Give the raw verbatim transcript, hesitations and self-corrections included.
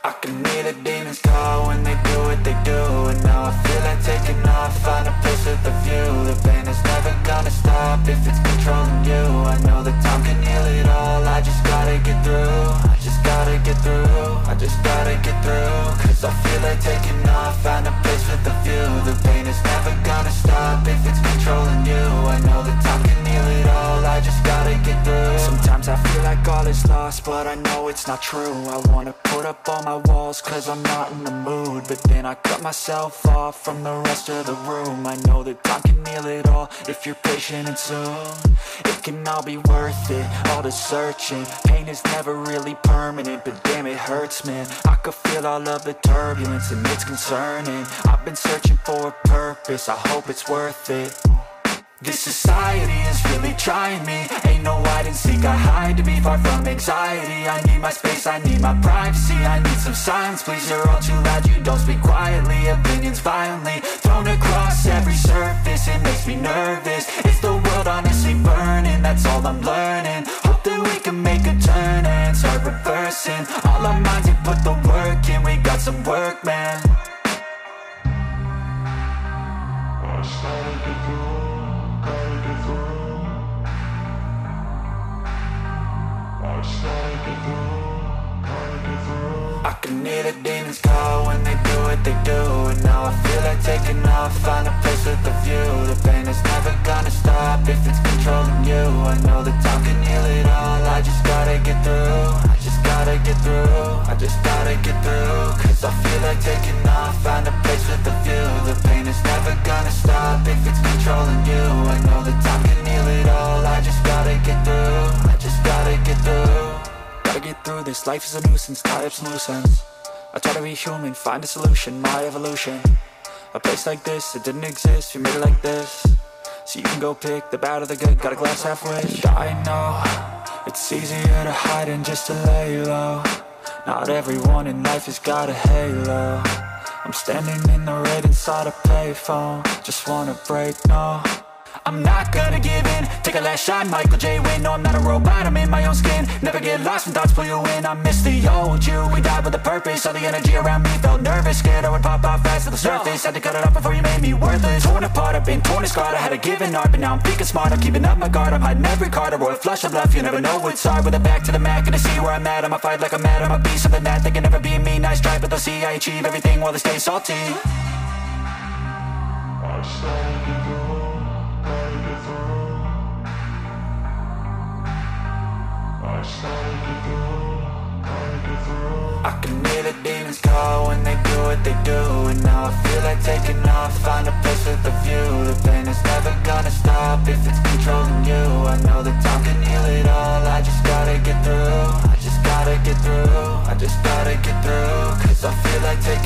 I can hear the demons call when they do what they do. And now I feel like taking off, find a place with a view. The pain is never gonna stop if it's controlling you. I know that time can heal it all, I just gotta get through. I just gotta get through, I just gotta get through. Cause I feel like taking off, find a place with a view. The pain is never gonna stop if it's controlling you. I know that time can heal it all, I just gotta get through. Sometimes I feel like all is lost, but I know it's not true. I wanna put up all my walls cause I'm not in the mood, but then I cut myself off from the rest of the room. I know that time can heal it all if you're patient and soon. It can all be worth it, all the searching. Pain is never really permanent, but damn it hurts, man. I could feel all of the turbulence and it's concerning. I've been searching for a purpose, I hope it's worth it. This society is really trying me. Ain't no hide and seek, I hide to be far from anxiety. I need my space, I need my privacy. I need some silence, please, you're all too loud. You don't speak quietly, opinions violently thrown across every surface. It makes me nervous, it's the world honestly burning. That's all I'm learning, hope that we can make a turn and start reversing. All our minds, we put the work in, we got some work, man. I started to grow. I can hear the demons call when they do what they do. And now I feel like taking off, find a place with a view. The pain is never gonna stop if it's controlling you. I know that time can heal it all, I just gotta get through. I just gotta get through, I just gotta get through. Cause I feel like taking off, find a place with a view. The pain is never gonna stop if it's controlling you. I know that time can heal it all, I just gotta get through. I just gotta get through. Gotta get through this, life is a nuisance, tie up some loose ends. I try to be human, find a solution, my evolution. A place like this, it didn't exist, we made it like this. So you can go pick the bad or the good, got a glass halfway. I know, it's easier to hide than just to lay low. Not everyone in life has got a halo. I'm standing in the red inside a payphone, just wanna break, no. I'm not gonna give in, take a last shot, Michael J. Win. No, I'm not a robot, I'm in my own skin. Never get lost when thoughts pull you in. I miss the old you, we died with a purpose. All the energy around me felt nervous, scared I would pop off fast to the surface. Had to cut it off before you made me worthless. Torn apart, I've been torn and scarred. I had a given art, but now I'm thinking smart. I'm keeping up my guard, I'm hiding every card. A royal flush of love, you never know what's hard. With a back to the mat, gonna see where I'm at. I'ma fight like I'm mad, I'ma be something that they can never be me. Nice try, but they'll see I achieve everything while they stay salty. I started to grow. I can hear the demons call when they do what they do. And now I feel like taking off, find a place with a view. The pain is never gonna stop if it's controlling you. I know that time can heal it all, I just gotta get through. I just gotta get through, I just gotta get through. Cause I feel like taking